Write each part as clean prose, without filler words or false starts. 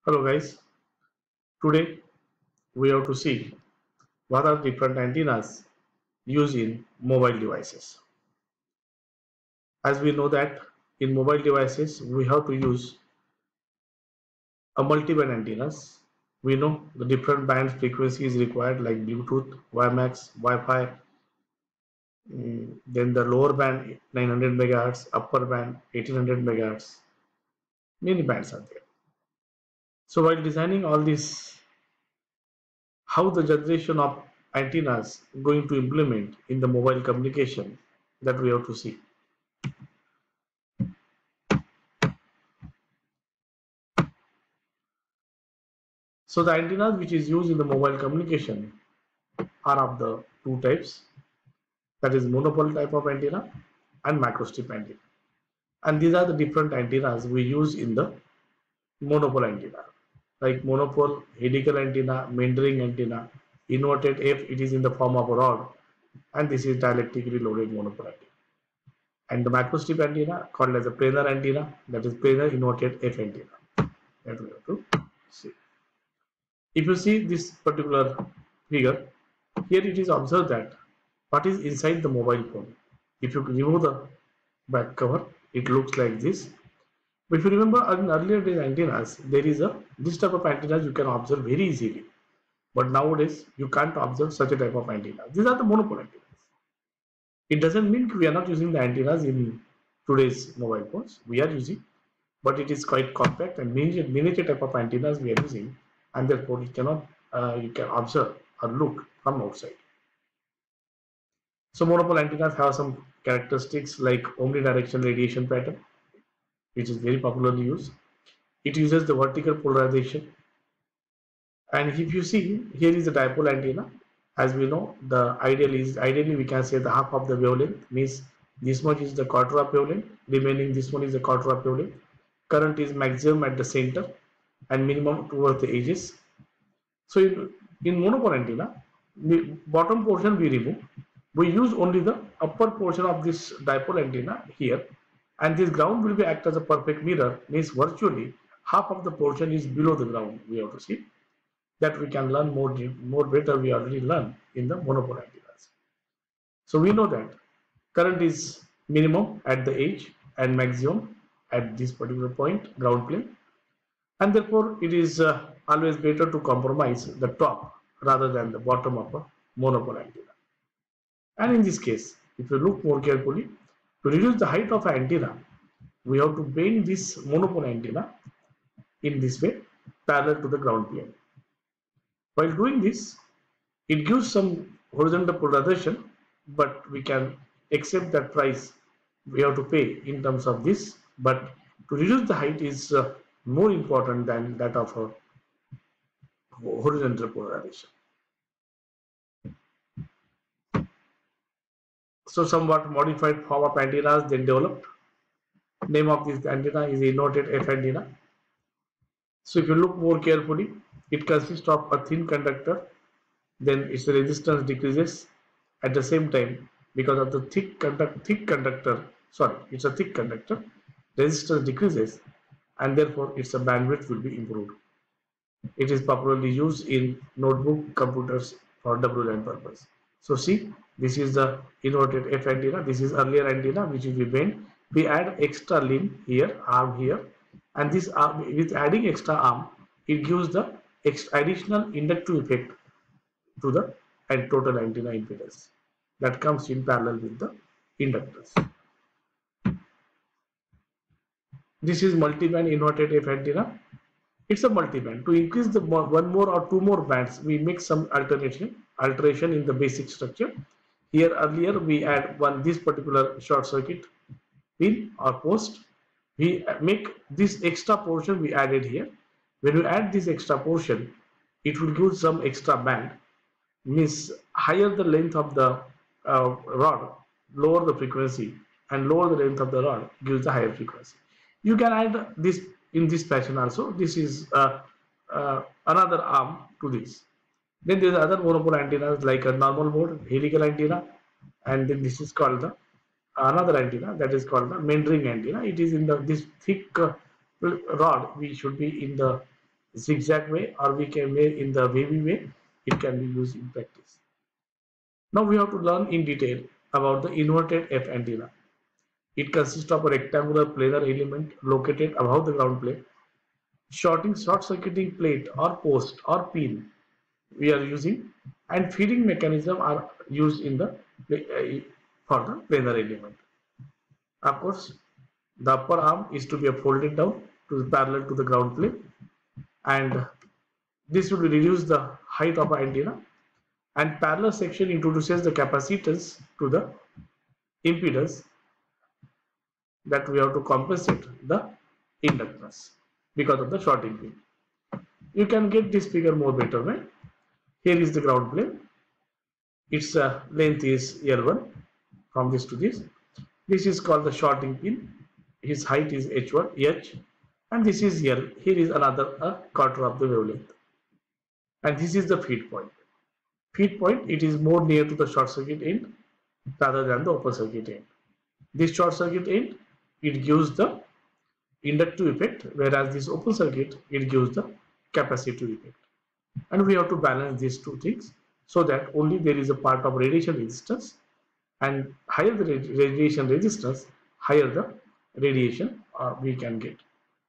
Hello guys, today we have to see what are different antennas used in mobile devices. As we know that in mobile devices we have to use a multi-band antennas. We know the different band frequency is required like Bluetooth, WiMAX, Wi-Fi, then the lower band 900 megahertz, upper band 1800 megahertz. Many bands are there. So while designing all this, how the generation of antennas going to implement in the mobile communication, that we have to see. So the antennas which is used in the mobile communication are of the two types, that is monopole type of antenna and microstrip antenna. And these are the different antennas we use in the monopole antenna, like monopole, helical antenna, meandering antenna, inverted F, it is in the form of a rod, and this is dielectrically loaded monopole antenna. And the microstrip antenna called as a planar antenna, that is planar inverted F antenna, that we have to see. If you see this particular figure, here it is observed that what is inside the mobile phone. If you remove the back cover, it looks like this. But if you remember in earlier days antennas, there is a this type of antennas you can observe very easily. But nowadays you can't observe such a type of antenna. These are the monopole antennas. It doesn't mean we are not using the antennas in today's mobile phones. We are using, but it is quite compact and miniature type of antennas we are using, and therefore it cannot you can observe or look from outside. So monopole antennas have some characteristics like omnidirectional radiation pattern, which is very popularly used. It uses the vertical polarization, and if you see here is the dipole antenna. As we know, the ideally we can say the half of the wavelength, means this much is the quarter of wavelength, remaining this one is the quarter of wavelength. Current is maximum at the center and minimum towards the edges. So in monopole antenna, the bottom portion we remove. We use only the upper portion of this dipole antenna here, and this ground will be act as a perfect mirror, means virtually half of the portion is below the ground. We have to see that we can learn more better. We already learned in the monopole antennas. So we know that current is minimum at the edge and maximum at this particular point, ground plane, and therefore it is always better to compromise the top rather than the bottom of a monopole antenna. And in this case, if you look more carefully, to reduce the height of an antenna, we have to bend this monopole antenna in this way parallel to the ground plane. While doing this, it gives some horizontal polarization, but we can accept that price we have to pay in terms of this. But to reduce the height is more important than that of a horizontal polarization. So somewhat modified form of antennas then developed. Name of this antenna is inverted F antenna. So if you look more carefully, it consists of a thin conductor, then its resistance decreases at the same time because of the thick conductor. Sorry, it's a thick conductor. Resistance decreases, and therefore its bandwidth will be improved. It is popularly used in notebook computers for WLAN purpose. So see, this is the inverted F antenna. This is earlier antenna which is we bend. We add extra limb here, arm here, and this arm, with adding extra arm, it gives the additional inductive effect to the and total antenna impedance that comes in parallel with the inductors. This is multi-band inverted F antenna. It's a multi-band. To increase the one more or two more bands, we make some alteration in the basic structure. Here earlier we add this particular short circuit pin or post. We make this extra portion we added here. When we add this extra portion, it will give some extra band. Means higher the length of the rod, lower the frequency, and lower the length of the rod gives the higher frequency. You can add this in this fashion also. This is another arm to this. Then there is other monopole antennas like a normal mode, helical antenna, and then this is called the another antenna that is called the meandering antenna. It is in the this thick rod. We should be in the zigzag way, or we can make in the wavy way. It can be used in practice. Now we have to learn in detail about the inverted F antenna. It consists of a rectangular planar element located above the ground plane. Short-circuiting plate or post or pin we are using, and feeding mechanism are used in the for the planar element. Of course, the upper arm is to be folded down to parallel to the ground plane, and this will reduce the height of the antenna, and parallel section introduces the capacitance to the impedance that we have to compensate the inductance because of the shorting pin. You can get this figure more better way. Here is the ground plane. Its length is L1 from this to this. This is called the shorting pin. His height is H1, H, and this is L. Here is another quarter of the wavelength. And this is the feed point. Feed point, it is more near to the short circuit end rather than the open circuit end. This short circuit end, it gives the inductive effect, whereas this open circuit, it gives the capacitive effect. And we have to balance these two things so that only there is a part of radiation resistance, and higher the radiation resistance, higher the radiation we can get.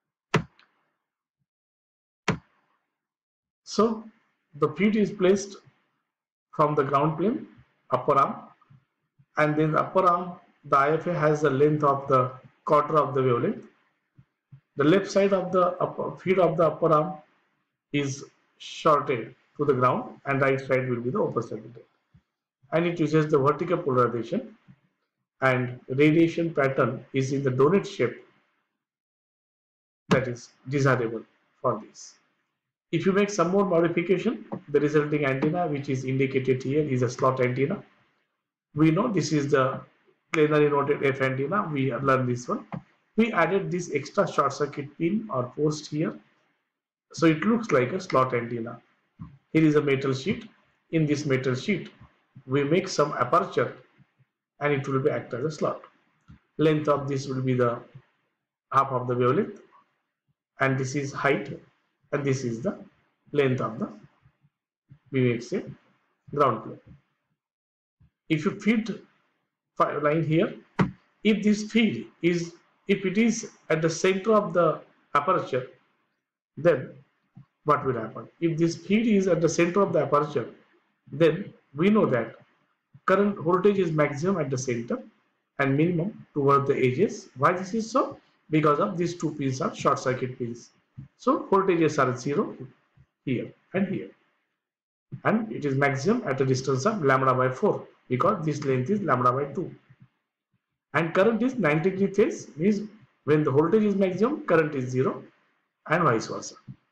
So the feed is placed from the ground plane, upper arm, and then the upper arm, the IFA has the length of the quarter of the wavelength. The left side of the feed of the upper arm is shorted to the ground, and right side will be the open circuit. And it uses the vertical polarization, and radiation pattern is in the donut shape that is desirable for this. If you make some more modification, the resulting antenna, which is indicated here, is a slot antenna. We know this is the planar inverted F antenna. We learned this one. We added this extra short circuit pin or post here, so it looks like a slot antenna. Here is a metal sheet. In this metal sheet, we make some aperture, and it will be act as a slot. Length of this will be the half of the wavelength, and this is height, and this is the length of the, we may say, ground plane. If you feed line here, if this feed is, if it is at the center of the aperture, then what will happen? If this feed is at the center of the aperture, then we know that current voltage is maximum at the center and minimum toward the edges. Why this is so? Because of these two pins are short circuit pins. So voltages are 0 here and here, and it is maximum at a distance of lambda by 4 because this length is lambda by 2, and current is 90-degree phase, means when the voltage is maximum, current is 0, and vice versa.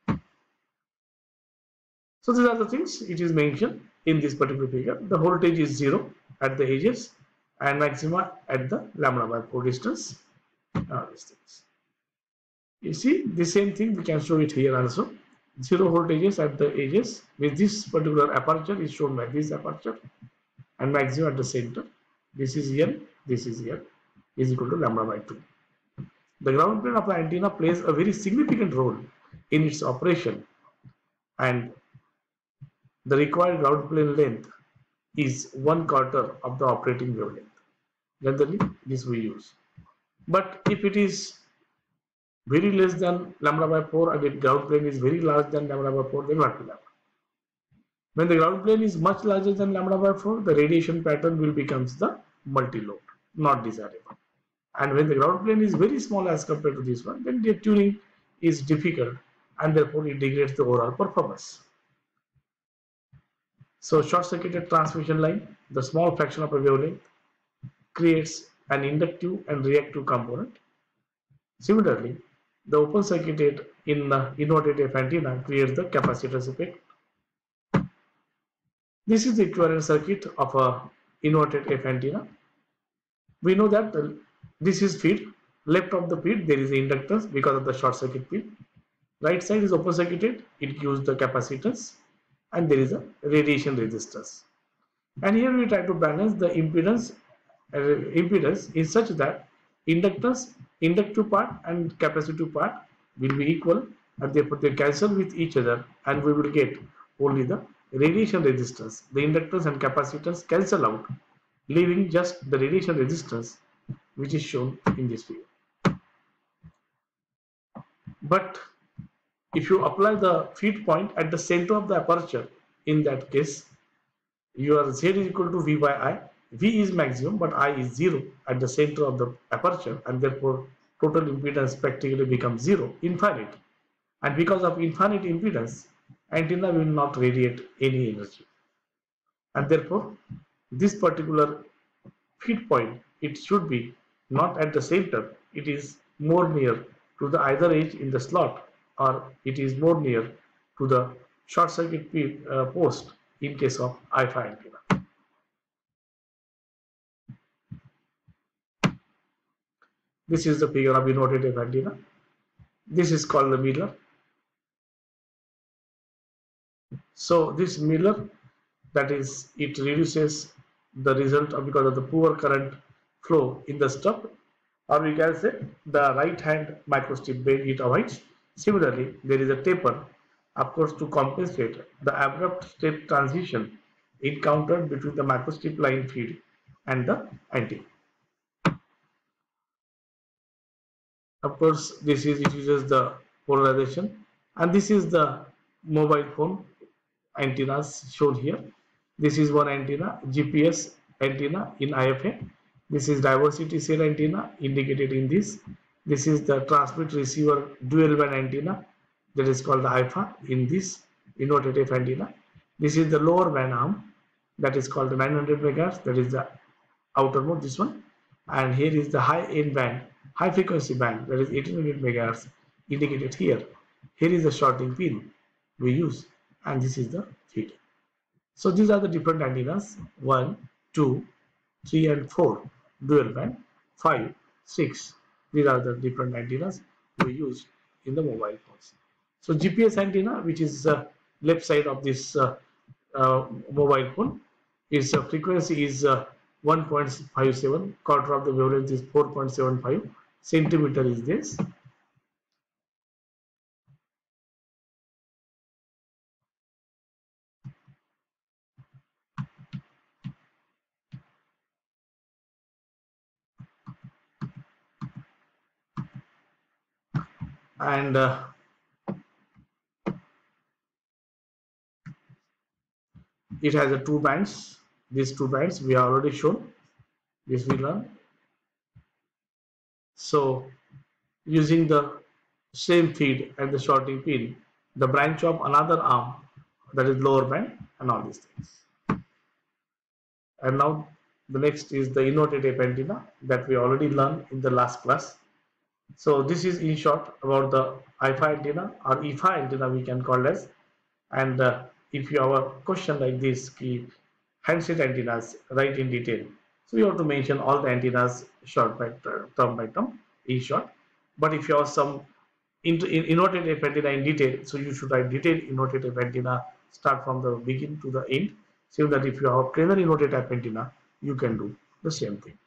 So these are the things it is mentioned in this particular figure. The voltage is 0 at the edges and maxima at the lambda by 4 distance. These things. You see, the same thing we can show it here also. 0 voltages at the edges with this particular aperture is shown by this aperture, and maximum at the center. This is here, this is here, is equal to lambda by 2. The ground plane of the antenna plays a very significant role in its operation, and the required ground plane length is 1/4 of the operating wavelength. Generally, this we use. But if it is very less than lambda by 4 and the ground plane is very large than lambda by 4, then what will happen? When the ground plane is much larger than lambda by 4, the radiation pattern will become the multi-lobe, not desirable. And when the ground plane is very small as compared to this one, then the tuning is difficult, and therefore it degrades the overall performance. So short-circuited transmission line, the small fraction of a wavelength, creates an inductive and reactive component. Similarly, the open circuited in the inverted F antenna creates the capacitance effect. This is the equivalent circuit of a inverted F antenna. We know that this is feed. Left of the feed there is the inductance because of the short circuit pin. Right side is open circuited. It gives the capacitance, and there is a radiation resistance. And here we try to balance the impedance in such that inductance, inductive part and capacitive part will be equal, and therefore they cancel with each other, and we will get only the radiation resistance. The inductance and capacitance cancel out, leaving just the radiation resistance, which is shown in this figure. But if you apply the feed point at the center of the aperture, in that case, your Z is equal to V by I. V is maximum, but I is 0 at the center of the aperture, and therefore total impedance practically becomes 0, infinite. And because of infinite impedance, antenna will not radiate any energy. And therefore, this particular feed point, it should be not at the center, it is more near to the either edge in the slot, or it is more near to the short circuit post in case of IFA antenna. This is the figure of inverted wave antenna. This is called the mirror. So this mirror, that is, it reduces the result of because of the poor current flow in the stub, or we can say the right hand microstrip bend it avoids. Similarly, there is a taper, of course, to compensate the abrupt step transition encountered between the microstrip line feed and the antenna. Of course, it uses the polarization, and this is the mobile phone antennas shown here. This is one antenna, GPS antenna in IFA. This is diversity cell antenna indicated in this. This is the transmit receiver dual band antenna, that is called the IFA in this inverted wave antenna. This is the lower band arm, that is called the 900 MHz, that is the outermost, this one. And here is the high end band, high frequency band, that is 1800 MHz indicated here. Here is the shorting pin we use, and this is the feed. So these are the different antennas: 1, 2, 3 and 4, dual band, 5, 6. These are the different antennas we use in the mobile phones. So GPS antenna, which is left side of this mobile phone, its frequency is 1.57, quarter of the wavelength is 4.75 centimeter is this. And it has a 2 bands. These 2 bands we are already shown. This we learn. So using the same feed and the shorting pin, the branch of another arm, that is lower band, and all these things. And now the next is the inverted wave antenna that we already learned in the last class. So this is in short about the IFA antenna, or IFA antenna we can call as. And if you have a question like this, handset antennas, write in detail. So you have to mention all the antennas short by term in short. But if you have some inverted wave antenna in detail, so you should write detailed inverted wave antenna, start from the beginning to the end. So that if you have planar inverted wave antenna, you can do the same thing.